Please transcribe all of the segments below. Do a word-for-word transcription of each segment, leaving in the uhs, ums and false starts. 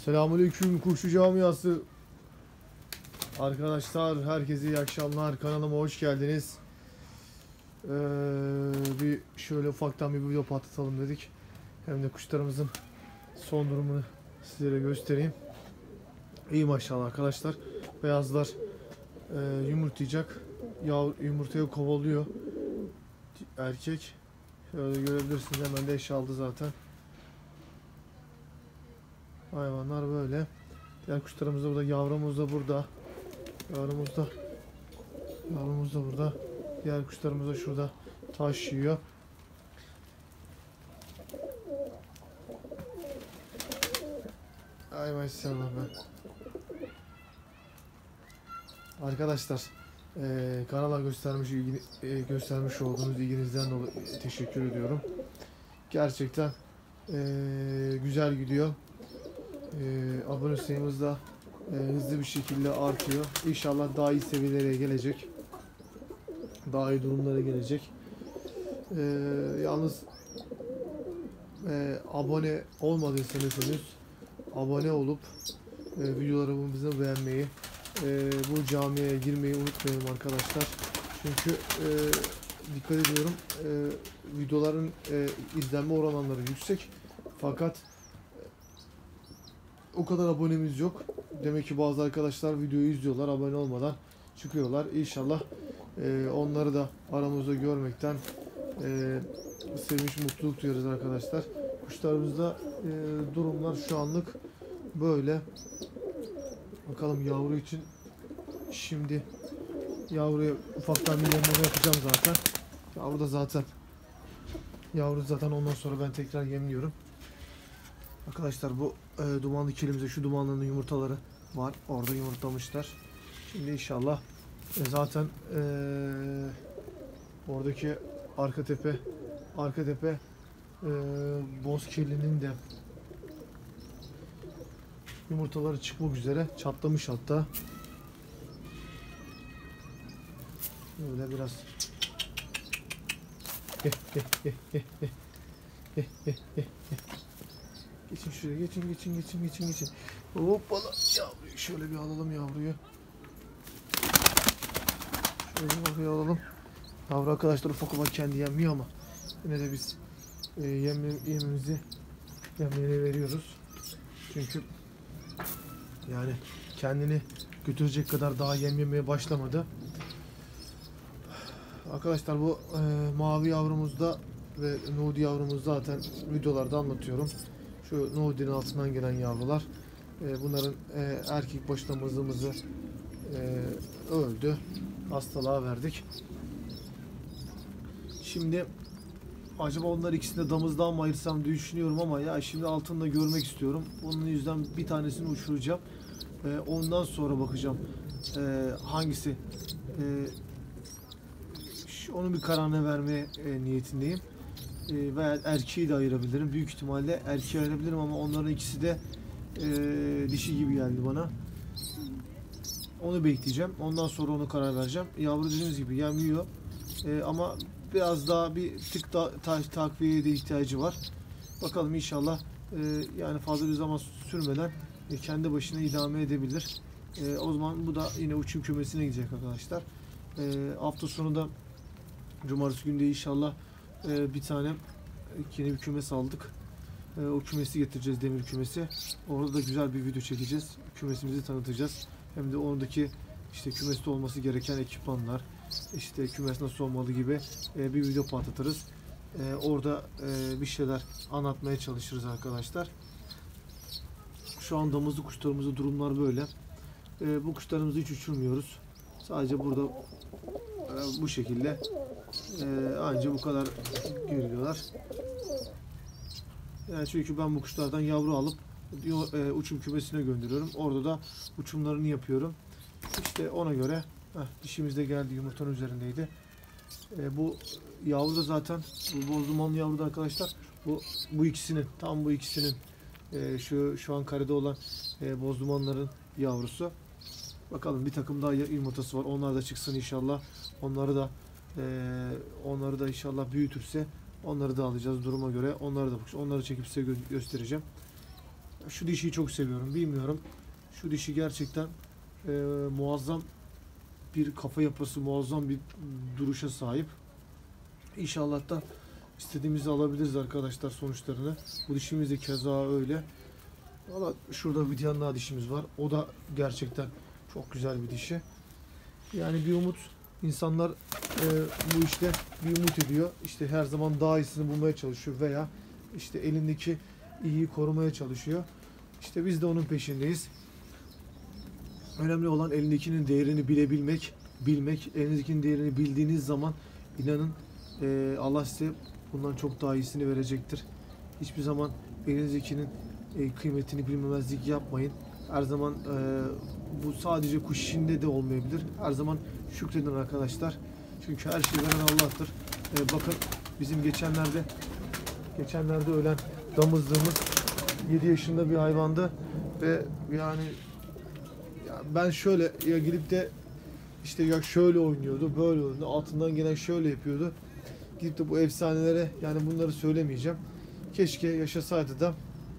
Selamünaleyküm Kuşçu Camiası. Arkadaşlar herkese iyi akşamlar. Kanalıma hoş geldiniz. Ee, bir şöyle ufaktan bir video patlatalım dedik. Hem de kuşlarımızın son durumunu sizlere göstereyim. İyi maşallah arkadaşlar. Beyazlar e, yumurtlayacak. Yav, yumurtayı kovalıyor erkek. Şöyle görebilirsiniz, hemen de eş aldı zaten. Hayvanlar böyle. Diğer kuşlarımız da burada. Yavrumuz da burada. Yavrumuz da Yavrumuz da burada. Diğer kuşlarımız da şurada taş yiyor. Ay maşallah be. Arkadaşlar e, kanala göstermiş ilgini, e, göstermiş olduğunuz ilginizden dolayı teşekkür ediyorum. Gerçekten e, güzel gidiyor. E, abone sayımız da e, hızlı bir şekilde artıyor. İnşallah daha iyi seviyelere gelecek. Daha iyi durumlara gelecek. E, yalnız e, abone olmadıysanız henüz abone olup e, videolarımızı beğenmeyi, e, bu camiye girmeyi unutmayalım arkadaşlar. Çünkü e, dikkat ediyorum, e, videoların e, izlenme oranları yüksek, fakat o kadar abonemiz yok. Demek ki bazı arkadaşlar videoyu izliyorlar, abone olmadan çıkıyorlar. İnşallah e, onları da aramızda görmekten e, sevinç, mutluluk duyarız arkadaşlar. Kuşlarımızda e, durumlar şu anlık böyle. Bakalım yavru için şimdi yavruya ufaktan bir yemleme yapacağım zaten. Yavru da zaten yavru zaten ondan sonra ben tekrar yemliyorum. Arkadaşlar bu e, dumanlı kilimizde şu dumanlının yumurtaları var. Orada yumurtlamışlar. Şimdi inşallah e, zaten e, oradaki arka tepe arka tepe e, boz kirlinin de yumurtaları çıkmak üzere. Çatlamış hatta. Böyle biraz geçin şuraya, geçin geçin geçin geçin geçin. Hoppala yavruyu şöyle bir alalım yavruyu. Şöyle yavruyu alalım. Yavru arkadaşlar ufak ufak kendi yemiyor ama yine de biz e, yem, yemimizi yemlerini veriyoruz. Çünkü yani kendini götürecek kadar daha yem yemeye başlamadı. Arkadaşlar bu e, mavi yavrumuzda ve Nudi yavrumuz zaten videolarda anlatıyorum. Şu Nudi'nin altından gelen yavrular. E, bunların e, erkek başta mızımızı e, öldü. Hastalığa verdik. Şimdi acaba onlar ikisini de damızdan mı ayırsam diye düşünüyorum ama ya şimdi altında görmek istiyorum. Onun yüzden bir tanesini uçuracağım. E, ondan sonra bakacağım e, hangisi. E, onun bir kararını verme e, niyetindeyim. E, veya erkeği de ayırabilirim. Büyük ihtimalle erkeği ayırabilirim ama onların ikisi de e, dişi gibi geldi bana. Onu bekleyeceğim. Ondan sonra onu karar vereceğim. Yavru dediğimiz gibi yemiyor. E, ama biraz daha bir tık da ta takviyeye de ihtiyacı var. Bakalım inşallah e, yani fazla bir zaman sürmeden e, kendi başına idame edebilir. E, o zaman bu da yine uçum kümesine gidecek arkadaşlar. E, hafta sonu da cumartesi günde inşallah e, bir tane yeni bir kümes aldık. E, o kümesi getireceğiz, demir kümesi. Orada da güzel bir video çekeceğiz. Kümesimizi tanıtacağız. Hem de oradaki işte kümeste olması gereken ekipmanlar, işte kümes nasıl olmalı gibi e, bir video patlatırız. E, orada e, bir şeyler anlatmaya çalışırız arkadaşlar. Şu an damızlı kuşlarımızda durumlar böyle. E, bu kuşlarımızı hiç uçurmuyoruz. Sadece burada e, bu şekilde e, anca bu kadar görüyorlar. Yani çünkü ben bu kuşlardan yavru alıp e, uçum kümesine gönderiyorum. Orada da uçumlarını yapıyorum. İşte ona göre heh, dişimiz de geldi, yumurtanın üzerindeydi. E, bu yavru da zaten bu boz dumanlı yavru da arkadaşlar. Bu bu ikisinin tam bu ikisinin e, şu şu an karede olan e, boz dumanların yavrusu. Bakalım bir takım daha yumurtası var. Onlar da çıksın inşallah. Onları da e, onları da inşallah büyütürse onları da alacağız duruma göre. Onları da onları çekip size gö göstereceğim. Şu dişiyi çok seviyorum. Bilmiyorum. Şu dişi gerçekten e, muazzam bir kafa yapısı, muazzam bir duruşa sahip. İnşallah da istediğimizi alabiliriz arkadaşlar sonuçlarını. Bu dişimiz de keza öyle. Valla şurada bir tane daha dişimiz var. O da gerçekten çok güzel bir dişi. Yani bir umut, insanlar e, bu işte bir umut ediyor. İşte her zaman daha iyisini bulmaya çalışıyor veya işte elindeki iyiyi korumaya çalışıyor. İşte biz de onun peşindeyiz. Önemli olan elindekinin değerini bilebilmek, bilmek. Elinizdekinin değerini bildiğiniz zaman inanın e, Allah size bundan çok daha iyisini verecektir. Hiçbir zaman elinizdekinin e, kıymetini bilmemezlik yapmayın. Her zaman e, bu sadece kuş işinde de olmayabilir. Her zaman şükredin arkadaşlar. Çünkü her şeyi veren Allah'tır. E, bakın bizim geçenlerde geçenlerde ölen damızlığımız yedi yaşında bir hayvandı ve yani ya ben şöyle ya gidip de işte ya şöyle oynuyordu, böyle oynuyordu, altından gelen şöyle yapıyordu. Gidip de bu efsanelere yani bunları söylemeyeceğim. Keşke yaşasaydı da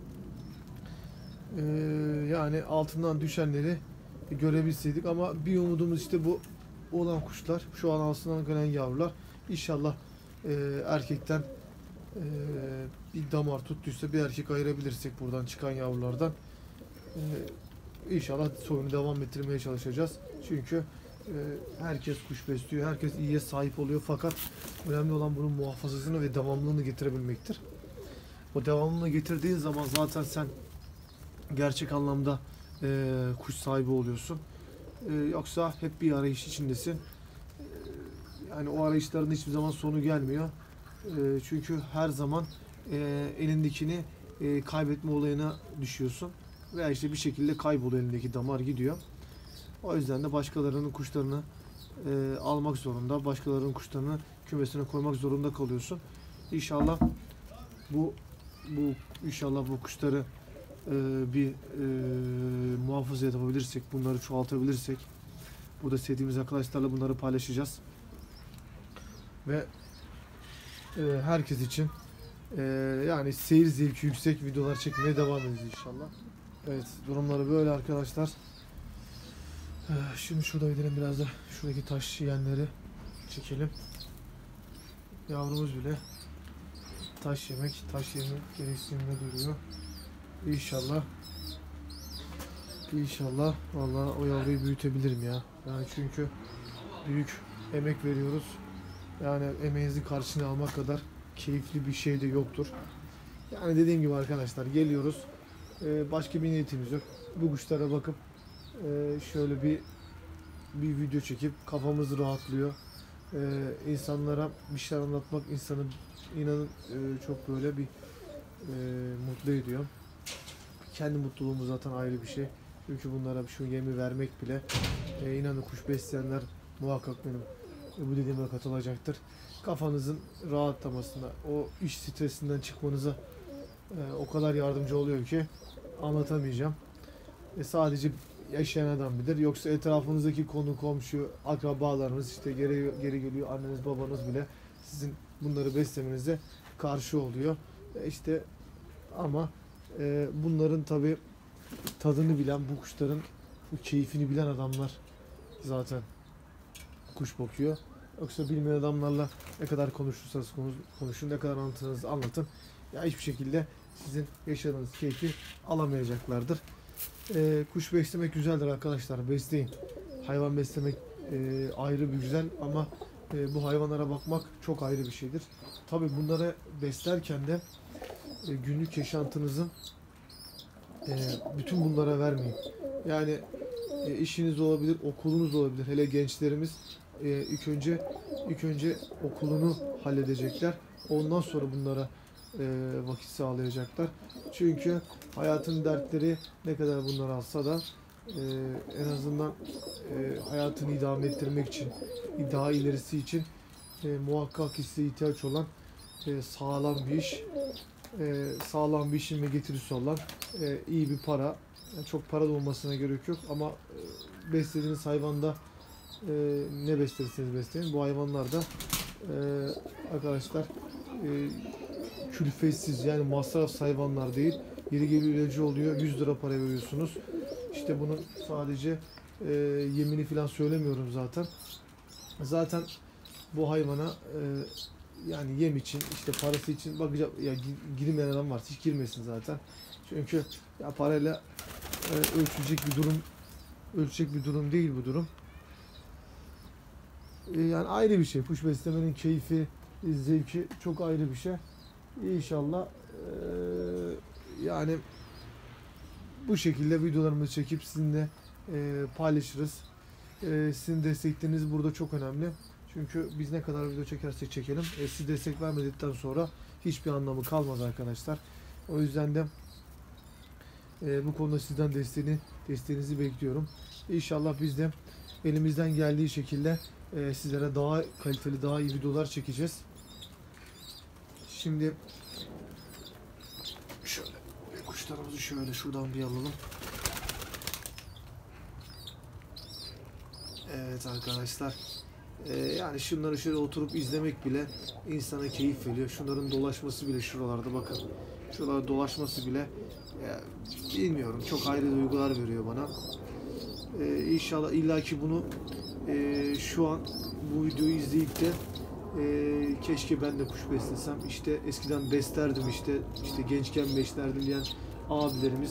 e, yani altından düşenleri görebilseydik ama bir umudumuz işte bu olan kuşlar. Şu an altından gelen yavrular. İnşallah e, erkekten e, bir damar tuttuysa bir erkek ayırabilirsek buradan çıkan yavrulardan. E, İnşallah soyunu devam ettirmeye çalışacağız. Çünkü e, herkes kuş besliyor, herkes iyiye sahip oluyor fakat önemli olan bunun muhafazasını ve devamlılığını getirebilmektir. O devamlılığını getirdiğin zaman zaten sen gerçek anlamda e, kuş sahibi oluyorsun. E, yoksa hep bir arayış içindesin. E, yani o arayışların hiçbir zaman sonu gelmiyor. E, çünkü her zaman e, elindekini e, kaybetme olayına düşüyorsun. Veya işte bir şekilde kayboluyor, elindeki damar gidiyor. O yüzden de başkalarının kuşlarını e, almak zorunda, başkalarının kuşlarını kümesine koymak zorunda kalıyorsun. İnşallah bu bu inşallah bu kuşları e, bir e, muhafaza yapabilirsek, bunları çoğaltabilirsek, burada sevdiğimiz arkadaşlarla bunları paylaşacağız. Ve e, herkes için e, yani seyir zevki yüksek videolar çekmeye devam edeceğiz inşallah. Evet, durumları böyle arkadaşlar. Şimdi şurada gidelim, biraz da şuradaki taş yiyenleri çekelim. Yavrumuz bile taş yemek, taş yemek gereksinimde duruyor. İnşallah İnşallah vallahi o yavruyu büyütebilirim ya. Yani çünkü büyük emek veriyoruz. Yani emeğinizin karşılığını almak kadar keyifli bir şey de yoktur. Yani dediğim gibi arkadaşlar, geliyoruz. Ee, başka bir niyetimiz yok. Bu kuşlara bakıp e, şöyle bir bir video çekip kafamız rahatlıyor. Ee, insanlara bir şey anlatmak insanı inanın e, çok böyle bir e, mutlu ediyor. Kendi mutluluğumuz zaten ayrı bir şey. Çünkü bunlara şu yemi vermek bile e, inanın kuş besleyenler muhakkak benim e, bu dediğime katılacaktır. Kafanızın rahatlamasına, o iş stresinden çıkmanıza e, o kadar yardımcı oluyor ki anlatamayacağım. E, sadece yaşayan adam bilir. Yoksa etrafınızdaki konu, komşu, akrabalarınız, işte geri, geri geliyor anneniz, babanız bile sizin bunları beslemenize karşı oluyor. E işte ama e, bunların tabi tadını bilen, bu kuşların bu keyfini bilen adamlar zaten kuş bakıyor. Yoksa bilmeyen adamlarla ne kadar konuşursanız konuşun, ne kadar anlatırsanız anlatın, ya hiçbir şekilde sizin yaşadığınız keyfi alamayacaklardır. Ee, kuş beslemek güzeldir arkadaşlar, besleyin. Hayvan beslemek e, ayrı bir güzel ama e, bu hayvanlara bakmak çok ayrı bir şeydir. Tabi bunları beslerken de e, günlük yaşantınızın e, bütün bunlara vermeyin. Yani e, işiniz olabilir, okulunuz olabilir. Hele gençlerimiz e, ilk önce ilk önce okulunu halledecekler. Ondan sonra bunlara e, vakit sağlayacaklar. Çünkü hayatın dertleri ne kadar bunlar alsa da e, en azından e, hayatını idame ettirmek için, daha ilerisi için e, muhakkak size ihtiyaç olan e, sağlam bir iş, e, sağlam bir işin ve getirisi olan e, iyi bir para. Yani çok para da olmasına gerek yok ama e, beslediğiniz hayvanda e, ne beslerseniz besleyin, bu hayvanlar da e, arkadaşlar e, külfetsiz, yani masraf hayvanlar değil. Yeri geliyor ilacı oluyor. yüz lira para veriyorsunuz. İşte bunun sadece e, yemini falan söylemiyorum zaten. Zaten bu hayvana e, yani yem için, işte parası için bakacak ya, girmeyen adam varsa hiç girmesin zaten. Çünkü ya parayla e, ölçülecek bir durum ölçecek bir durum değil bu durum. E, yani ayrı bir şey. Kuş beslemenin keyfi, zevki çok ayrı bir şey. İnşallah e, yani bu şekilde videolarımızı çekip sizinle e, paylaşırız. E, sizin destekleriniz burada çok önemli. Çünkü biz ne kadar video çekersek çekelim, e, siz destek vermedikten sonra hiçbir anlamı kalmaz arkadaşlar. O yüzden de e, bu konuda sizden desteğini, desteğinizi bekliyorum. İnşallah biz de elimizden geldiği şekilde e, sizlere daha kaliteli, daha iyi videolar çekeceğiz. Şimdi şöyle kuşlarımızı şöyle şuradan bir alalım. Evet arkadaşlar. Ee, yani şunları şöyle oturup izlemek bile insana keyif veriyor. Şunların dolaşması bile şuralarda bakın. Şuralarda dolaşması bile ya, bilmiyorum çok ayrı duygular veriyor bana. Ee, İnşallah illaki bunu e, şu an bu videoyu izleyip de e, keşke ben de kuş beslesem. İşte eskiden beslerdim işte işte gençken beslerdim diyen abilerimiz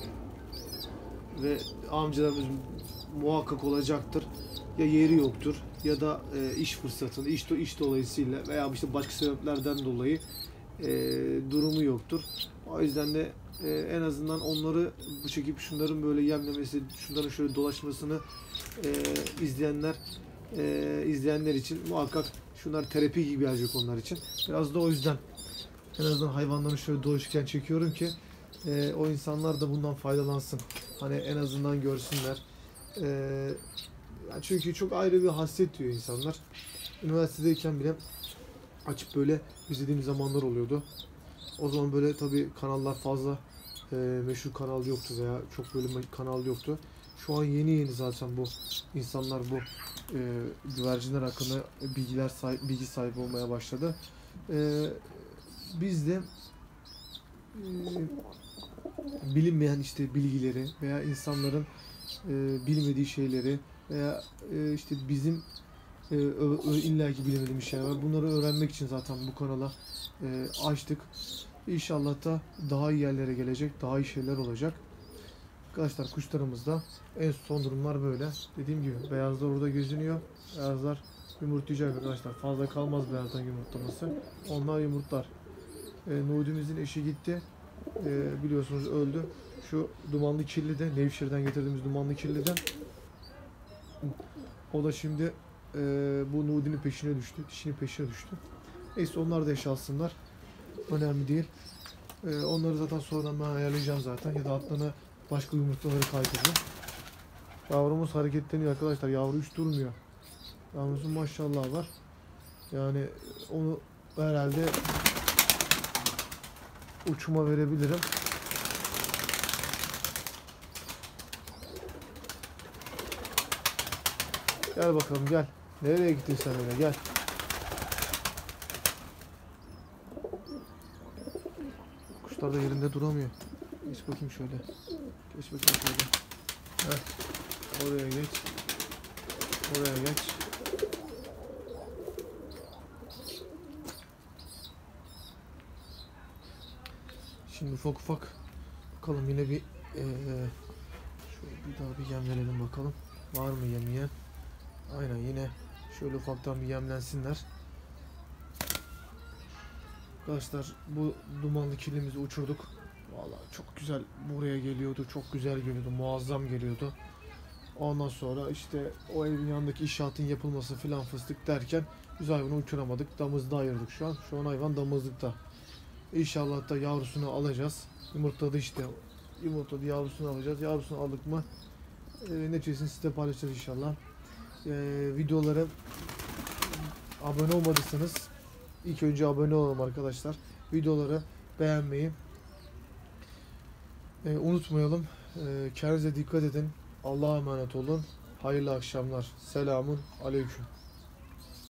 ve amcalarımız muhakkak olacaktır. Ya yeri yoktur ya da e, iş fırsatını, iş, iş dolayısıyla veya işte başka sebeplerden dolayı e, durumu yoktur. O yüzden de e, en azından onları bu çekip şunların böyle yemlemesi, şunların şöyle dolaşmasını e, izleyenler e, izleyenler için muhakkak şunlar terapi gibi gelecek onlar için. Biraz da o yüzden en azından hayvanları şöyle dolaşırken çekiyorum ki e, o insanlar da bundan faydalansın. Hani en azından görsünler. E, yani çünkü çok ayrı bir hasret diyor insanlar. Üniversitedeyken bile açıp böyle izlediğim zamanlar oluyordu. O zaman böyle tabii kanallar fazla e, meşhur kanal yoktu veya çok böyle kanal yoktu. Şu an yeni yeni zaten bu insanlar bu e, güvercinler hakkında bilgiler sahip, bilgi sahibi olmaya başladı. E, biz de e, bilinmeyen işte bilgileri veya insanların e, bilmediği şeyleri veya e, işte bizim e, ö, ö, illaki bilemediğimiz şeyler var. Bunları öğrenmek için zaten bu kanala e, açtık. İnşallah da daha iyi yerlere gelecek, daha iyi şeyler olacak. Arkadaşlar kuşlarımızda en son durumlar böyle. Dediğim gibi beyazlar orada geziniyor. Beyazlar yumurtlayacak arkadaşlar. Fazla kalmaz beyazdan yumurtlaması. Onlar yumurtlar. E, Nudimizin eşi gitti. E, biliyorsunuz öldü. Şu dumanlı kirli de Nevşehir'den getirdiğimiz dumanlı kirli de o da şimdi e, bu Nudi'nin peşine düştü. Dişinin peşine düştü. Neyse onlar da yaşalsınlar. Önemli değil. E, onları zaten sonradan ben ayarlayacağım zaten. Ya da altlarına başka yumurtaları kaydıracağım. Yavrumuz hareketleniyor arkadaşlar. Yavru hiç durmuyor. Yavrumuzun maşallah var. Yani onu herhalde uçuma verebilirim. Gel bakalım gel. Nereye gittin sen öyle gel. Kuşlar da yerinde duramıyor. Geç bakayım şöyle. Geç bakayım şöyle. Heh. Oraya geç. Oraya geç. Şimdi ufak ufak bakalım yine bir ee, şöyle bir daha bir yem verelim bakalım. Var mı yem yiyen? Aynen yine şöyle ufaktan bir yemlensinler. Arkadaşlar bu dumanlı kirlimizi uçurduk. Vallahi çok güzel buraya geliyordu. Çok güzel geliyordu. Muazzam geliyordu. Ondan sonra işte o evin yanındaki inşaatın yapılması filan fıstık derken biz hayvanı uçuramadık. Damızda ayırdık şu an. Şu an hayvan damızlıkta. İnşallah da yavrusunu alacağız. Yumurtladı işte. Yumurtladı yavrusunu alacağız. Yavrusunu aldık mı e, neticesini size paylaşacağız inşallah. E, videolara abone olmadıysanız ilk önce abone olalım arkadaşlar. Videoları beğenmeyi e, unutmayalım. E, kendinize dikkat edin. Allah'a emanet olun. Hayırlı akşamlar. Selamun aleyküm.